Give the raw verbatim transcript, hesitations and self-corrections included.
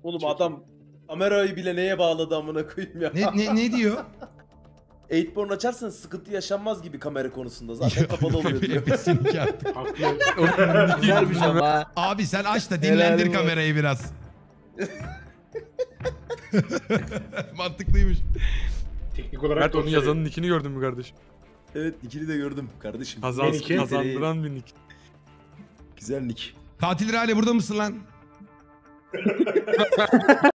Oğlum Çok adam kamerayı bile neye bağladı amına koyayım ya. Ne, ne, ne diyor? eight born açarsanız sıkıntı yaşanmaz gibi kamera konusunda. Zaten kapalı oluyor diyor. Kesinlikle artık. Haklı. Güzelmiş ama. Abi sen aç da Helalim dinlendir var. kamerayı biraz. Mantıklıymış. Teknik olarak Mert doğru onun söylüyor. yazanın nickini gördün mü kardeşim? Evet ikili de gördüm kardeşim. Kazan, Nick'i? kazandıran bir nick. Güzel nick. Katil Rale burada mısın lan?